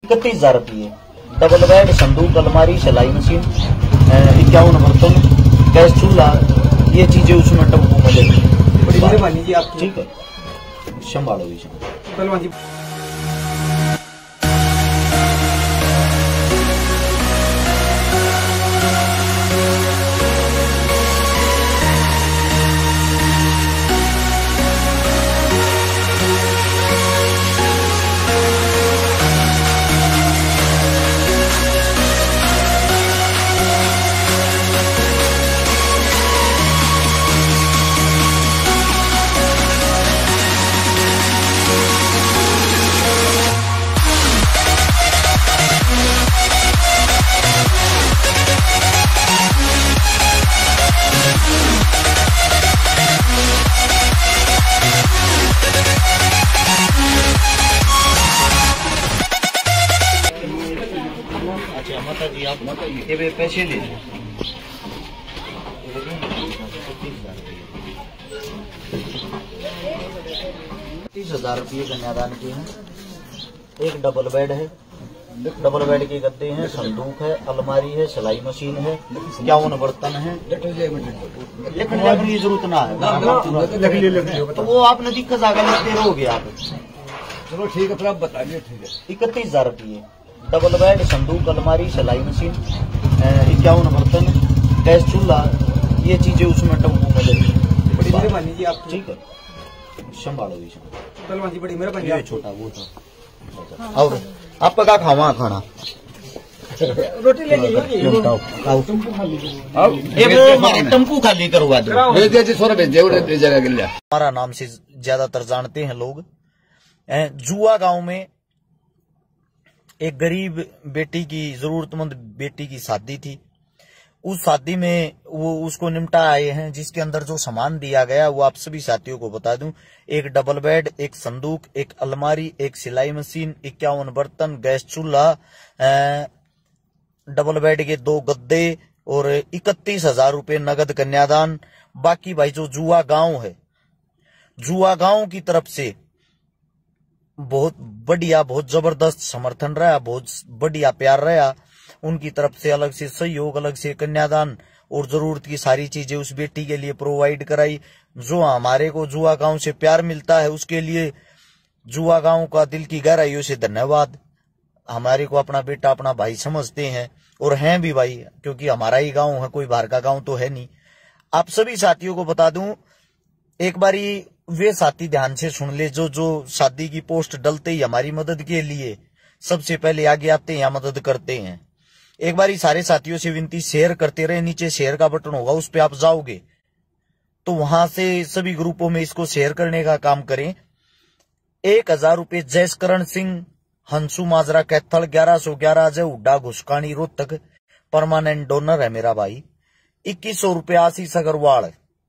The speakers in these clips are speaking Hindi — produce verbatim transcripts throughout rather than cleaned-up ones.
इकतीस हजार रुपये डबल बेड, संदूक, अलमारी, सिलाई मशीन, इक्यावन बर्तन, गैस चूल्हा, ये चीजें उसमें टेम्पो में लेंगे। बड़ी मेहरबानी जी आप। ठीक है, संभालो भी पहलवान जी। माता जी आप ये वे पैसे ले तीस हजार रुपये कन्यादान के हैं। एक डबल बेड है, डबल बेड के गद्दे हैं, संदूक है, अलमारी है, सिलाई मशीन है, इक्यावन बर्तन है। लिखने की जरूरत ना है, तो वो आपने दिक्कत आगे लिखते रहोगे आप। चलो ठीक है, फिर आप बताइए। ठीक है, इकतीस हजार रुपये डबल बेड, संदूक, अलमारी, सिलाई मशीन, इक्यावन बर्तन, गैस चूल्हा, ये चीजें उसमें टेम्पो में लेंगे। बड़ी मेहरबानी जी आप। ठीक है, संभालो भी पहलवान जी। बड़ी मेहरबानी। छोटा वो था। और आपका क्या खावा खाना? रोटी ले लीजिए। टेम्पू खाली करवा दो। हमारा नाम से ज्यादातर जानते हैं लोग। जुआ गांव में एक गरीब बेटी की, जरूरतमंद बेटी की शादी थी। उस शादी में वो उसको निपटा आए हैं, जिसके अंदर जो सामान दिया गया वो आप सभी साथियों को बता दूं। एक डबल बेड, एक संदूक, एक अलमारी, एक सिलाई मशीन, इक्यावन बर्तन, गैस चूल्हा, डबल बेड के दो गद्दे और इकतीस हजार रूपये नगद कन्यादान। बाकी भाई जो जुआ गांव है, जुआ गांव की तरफ से बहुत बढ़िया, बहुत जबरदस्त समर्थन रहा, बहुत बढ़िया प्यार रहा। उनकी तरफ से अलग से सहयोग, अलग से कन्यादान और जरूरत की सारी चीजें उस बेटी के लिए प्रोवाइड कराई। जो हमारे को जुआ गांव से प्यार मिलता है, उसके लिए जुआ गांव का दिल की गहराइयों से धन्यवाद। हमारे को अपना बेटा, अपना भाई समझते हैं और हैं भी भाई, क्योंकि हमारा ही गांव है, कोई बाहर का गांव तो है नहीं। आप सभी साथियों को बता दूं, एक बारी वे साथी ध्यान से सुन ले जो जो शादी की पोस्ट डलते ही हमारी मदद के लिए सबसे पहले आगे आते हैं या मदद करते हैं। एक बारी सारे साथियों से विनती, शेयर करते रहे। नीचे शेयर का बटन होगा, उस पे आप जाओगे तो वहां से सभी ग्रुपों में इसको शेयर करने का काम करें। एक हजार रूपये जयकरण सिंह, हंसू माजरा कैथल, ग्यारह सौ ग्यारह अजय हुड्डा घुसकानी रोहतक, परमानेंट डोनर है मेरा भाई। इक्कीस सौ रूपये आशीष अग्रवाल,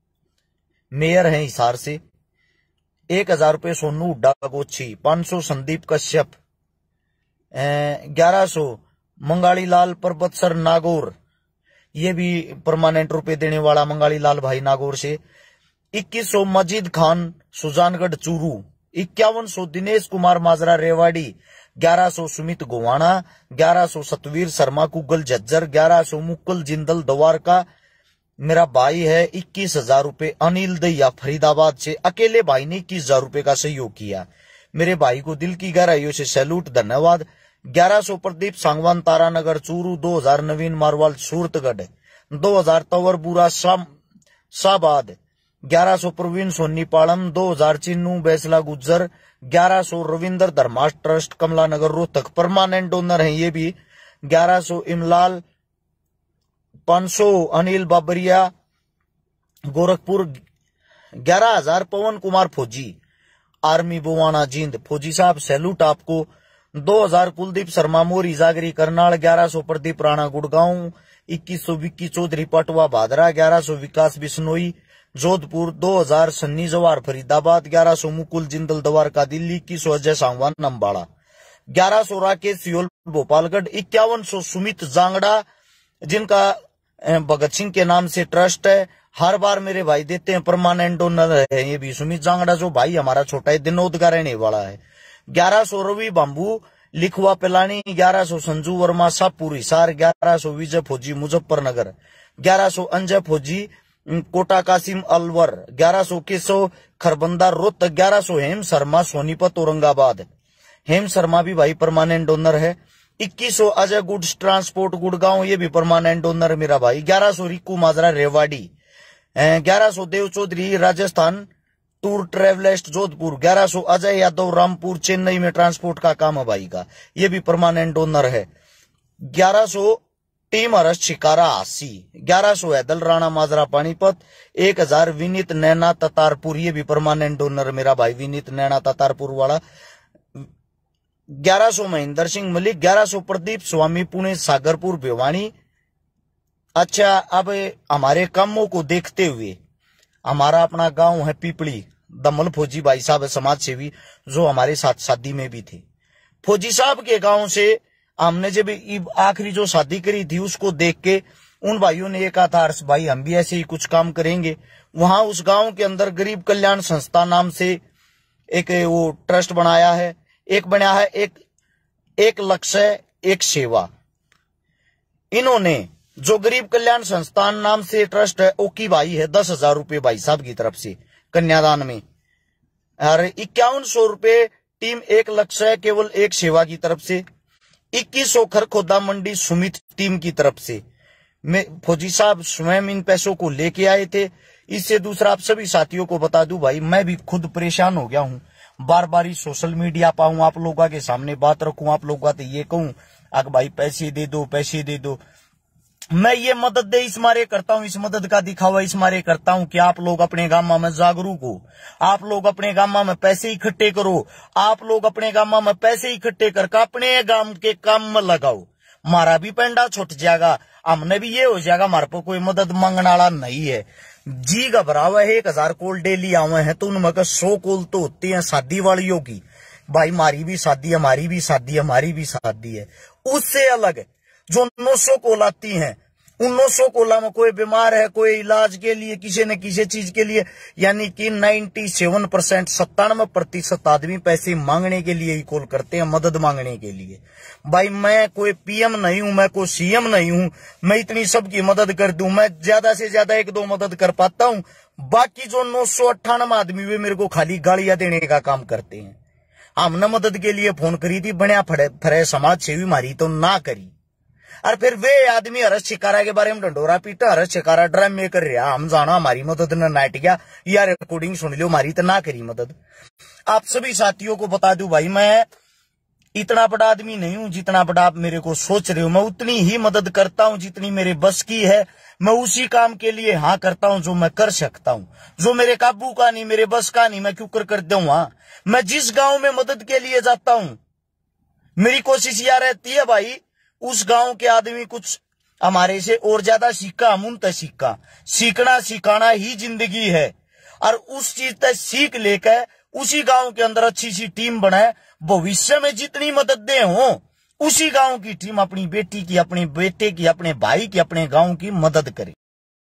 मेयर है हिसार से। एक हजार रूपये सोनू हुड्डा गोची, पांच सौ संदीप कश्यप, ग्यारह सौ मंगाली लाल पर्वत सर नागौर, ये भी परमानेंट रुपए देने वाला मंगाली लाल भाई नागौर से। इक्कीस सौ मजीद खान सुजानगढ़ चूरू, इक्यावन सौ दिनेश कुमार माजरा रेवाड़ी, ग्यारह सौ सुमित गोवाना, ग्यारह सौ सतवीर शर्मा कुगल झज्जर, ग्यारह सौ मुकुल जिंदल द्वारका। मेरा भाई है इक्कीस हजार रूपये अनिल दैया फरीदाबाद से। अकेले भाई ने इक्कीस हजार रूपये का सहयोग किया। मेरे भाई को दिल की गहराइयों से सैल्यूट, धन्यवाद। ग्यारह सौ प्रदीप सांगवान तारानगर चूरू, दो हजार नवीन मारवाल सूरतगढ़, दो हजार तंवर बुरा शाहबाद, ग्यारह सौ प्रवीण सोनी पालम, दो हजार चिन्नू बैसला गुज्जर, ग्यारह सौ Ravinder Dharmash trust Kamla Nagar Rohtak, permanent donor है ये भी। ग्यारह सौ इमलाल, पांच सौ अनिल बाबरिया गोरखपुर, ग्यारह हजार पवन कुमार फौजी आर्मी बुवाना जींद। फौजी साहब सैल्यूट आपको। दो हजार कुलदीप शर्मा मोरी जागरी करनाल, ग्यारह सौ प्रदीप राणा गुड़गांव, इक्कीस सौ विक्की चौधरी पटवा भादरा, ग्यारह सौ विकास बिश्नोई जोधपुर, दो हजार सन्नी जवार फरीदाबाद, ग्यारह सौ मुकुल जिंदल द्वारका दिल्ली, इक्कीस सौ अजय सांगवान नंबाड़ा, ग्यारह सौ राकेश सियोल भोपालगढ़, इक्यावन सौ सुमित जांगड़ा जिनका भगत सिंह के नाम से ट्रस्ट है। हर बार मेरे भाई देते हैं, परमानेंट डोनर है ये भी। सुमित जांगड़ा जो भाई हमारा छोटा है, दिनोद का रहने वाला है। ग्यारह सौ रवि बाम्बू, लिखवा पिलानी ग्यारह सौ संजू वर्मा शाहपुर हिसार, ग्यारह सौ विजय फौजी मुजफ्फरनगर, ग्यारह सौ अंजय फौजी कोटा कासिम अलवर, ग्यारह सौ केशव खरबंदा रोहतक, ग्यारह सौ हेम शर्मा सोनीपत औरंगाबाद। हेम शर्मा भी भाई परमानेंट डोनर है। इक्कीस सौ अजय गुड्स ट्रांसपोर्ट गुड़गांव, ये भी परमानेंट डोनर मेरा भाई। ग्यारह सौ रिक्कू माजरा रेवाड़ी, ग्यारह सौ देव चौधरी राजस्थान टूर ट्रेवलिस्ट जोधपुर, ग्यारह सौ अजय यादव रामपुर चेन्नई में ट्रांसपोर्ट का काम है भाई का, ये भी परमानेंट डोनर है। ग्यारह सौ टीम हरस शिकारा हासी, ग्यारह सौ हैदल राणा माजरा पानीपत, एक हजार विनीत नैना ततारपुर, ये भी परमानेंट डोनर मेरा भाई विनीत नैना ततारपुर वाला। ग्यारह सौ महेंद्र सिंह मलिक, ग्यारह सौ प्रदीप स्वामी पुणे सागरपुर भिवानी। अच्छा, अब हमारे कामों को देखते हुए हमारा अपना गांव है पीपली, दमल फौजी भाई साहब है समाज सेवी, जो हमारे साथ शादी में भी थे। फौजी साहब के गांव से हमने जब आखिरी जो शादी करी थी उसको देख के उन भाइयों ने ये कहा था हर्ष भाई हम भी ऐसे ही कुछ काम करेंगे। वहां उस गांव के अंदर गरीब कल्याण संस्था नाम से एक वो ट्रस्ट बनाया है, एक बनाया है एक एक लक्ष्य एक सेवा। इन्होंने जो गरीब कल्याण संस्थान नाम से ट्रस्ट है ओकी भाई है दस हजार रुपये भाई साहब की तरफ से कन्यादान में, और इक्यावन सौ रुपये टीम एक लक्ष्य केवल एक सेवा की तरफ से, इक्कीस सौ खरखोदा मंडी सुमित टीम की तरफ से। मैं फौजी साहब स्वयं इन पैसों को लेके आए थे। इससे दूसरा आप सभी साथियों को बता दूं भाई, मैं भी खुद परेशान हो गया हूं, बार बार सोशल मीडिया पाऊं, आप लोगों के सामने बात रखूं, आप लोगों को ये कहूं अगर भाई पैसे दे दो पैसे दे दो। मैं ये मदद दे इस मारे करता हूं, इस मदद का दिखावा इस मारे करता हूं कि आप लोग अपने गांव में जागरूक हो, आप लोग अपने गांव में पैसे इकट्ठे करो, आप लोग अपने गांव में पैसे इकट्ठे करके अपने गांव के काम में लगाओ। मारा भी पेंडा छुट जाएगा, हमने भी ये हो जाएगा, हमारे को कोई मदद मांगने वाला नहीं है। जी घबरावा है, एक हजार कॉल डेली आवे हैं तो उनमें सौ कॉल तो होती है शादी वालियों की, भाई हमारी भी शादी है, हमारी भी शादी है, हमारी भी शादी है। उससे अलग जो नौ सौ कॉल आती हैं, उन नौ सौ कोला में कोई बीमार है, कोई इलाज के लिए किसी न किसी चीज के लिए, यानी कि सत्तानवे परसेंट सत्तानवे प्रतिशत आदमी पैसे मांगने के लिए ही कॉल करते हैं, मदद मांगने के लिए। भाई मैं कोई पीएम नहीं हूं, मैं कोई सीएम नहीं हूं, मैं इतनी सबकी मदद कर दूं, मैं ज्यादा से ज्यादा एक दो मदद कर पाता हूं। बाकी जो नौ सौ अट्ठानवे आदमी वे मेरे को खाली गालियां देने का काम करते हैं। हमने मदद के लिए फोन करी थी, बनिया फड़े फरे समाज सेवी मारी तो ना करी, और फिर वे आदमी हरस शिकारा के बारे में डंडोरा पीटा, हरस शिकारा ड्राम में कर रहा, हम जाना हमारी मदद न नाट गया, यार रिकॉर्डिंग सुन लो हमारी तो ना करी मदद। आप सभी साथियों को बता दूं भाई, मैं इतना बड़ा आदमी नहीं हूं जितना बड़ा आप मेरे को सोच रहे हो। मैं उतनी ही मदद करता हूं जितनी मेरे बस की है, मैं उसी काम के लिए हाँ करता हूं जो मैं कर सकता हूं, जो मेरे काबू का नहीं, मेरे बस का नहीं, मैं क्यों कर कर दूंगा। मैं जिस गांव में मदद के लिए जाता हूं, मेरी कोशिश यह रहती है भाई उस गांव के आदमी कुछ हमारे से और ज्यादा सीखा, हम उन तक सीखा। सीखना सिखाना ही जिंदगी है, और उस चीज तक सीख लेकर उसी गांव के अंदर अच्छी सी टीम बनाए, भविष्य में जितनी मदद दे हो उसी गांव की टीम अपनी बेटी की, अपने बेटे की, अपने भाई की, अपने गांव की मदद करे।